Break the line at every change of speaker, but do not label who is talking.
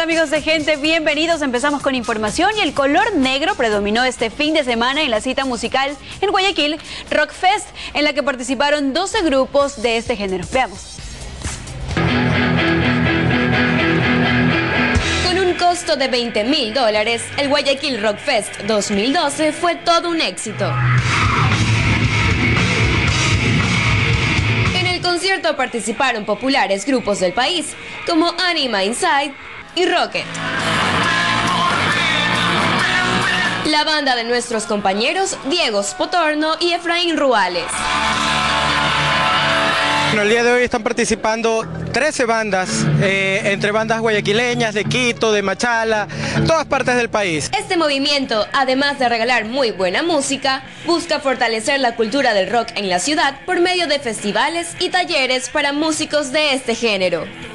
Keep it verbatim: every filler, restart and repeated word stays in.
Hola amigos de Gente, bienvenidos. Empezamos con información y el color negro predominó este fin de semana en la cita musical en Guayaquil, Rock Fest, en la que participaron doce grupos de este género. Veamos.
Con un costo de veinte mil dólares, el Guayaquil Rock Fest dos mil doce fue todo un éxito. En el concierto participaron populares grupos del país, como Anima Inside y Rocket. La banda de nuestros compañeros Diego Spotorno y Efraín Ruales.
Bueno, el día de hoy están participando trece bandas, eh, entre bandas guayaquileñas, de Quito, de Machala, todas partes del país.
Este movimiento, además de regalar muy buena música, busca fortalecer la cultura del rock en la ciudad por medio de festivales y talleres para músicos de este género.